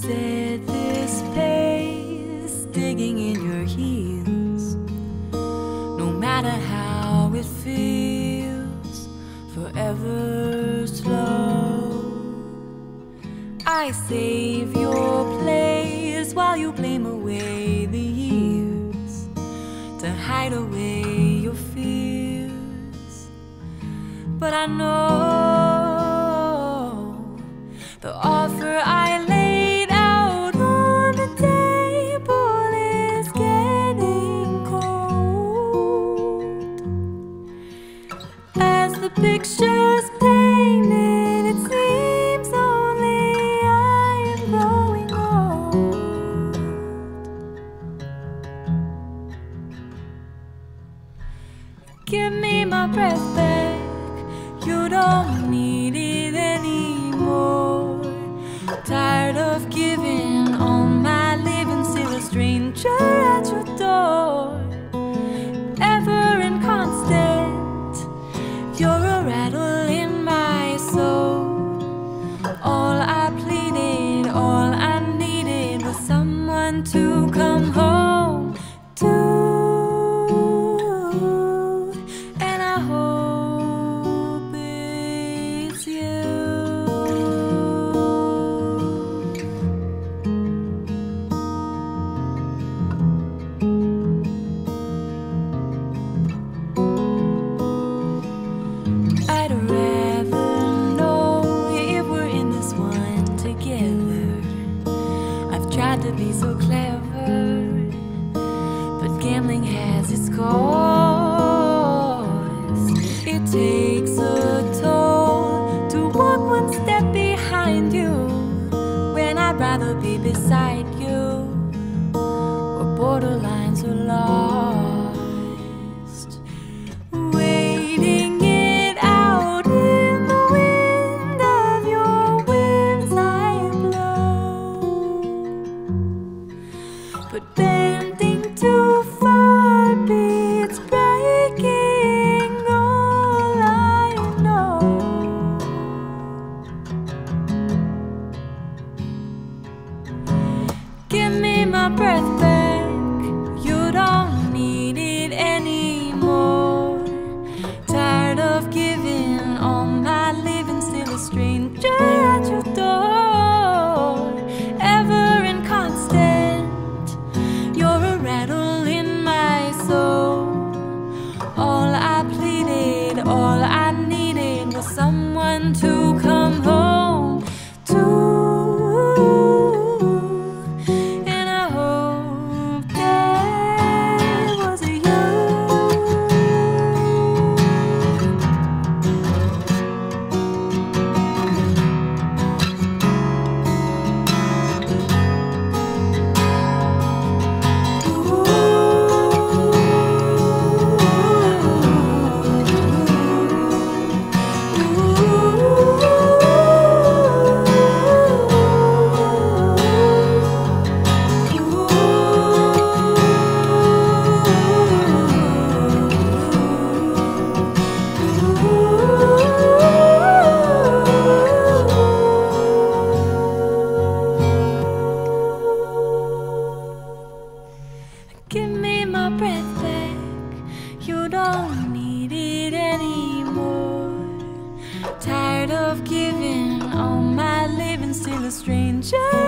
said this place, digging in your heels, no matter how it feels, forever slow. I save your place while you blame away the years, to hide away your fears. But I know the offer I laid out on the table is getting cold. As the picture's painted, it seems only I am growing old. Give me my breath back, you don't need it anymore. Tired of giving all my living, still a stranger at your door. Ever inconstant, you're a rattle in my soul. All I pleaded, all I needed was someone to come home to. And I hope it's you. I'd rather know if we're in this one together. I've tried to be so clever, but gambling has its cost. It takes a toll to walk one step behind you, when I'd rather be beside you, where borderlines are lost. Waiting it out in the wind of your winds I blow, but bending too far beats breaking all I know. Give me my breath back, you don't need it anymore. Tired of giving all my living, still a stranger at your door. Ever inconstant, you're a rattle in my soul. All I pleaded, all I needed was someone to come home to. And I hope that was you. Give me my breath back, you don't need it anymore. Tired of giving all my living, still a stranger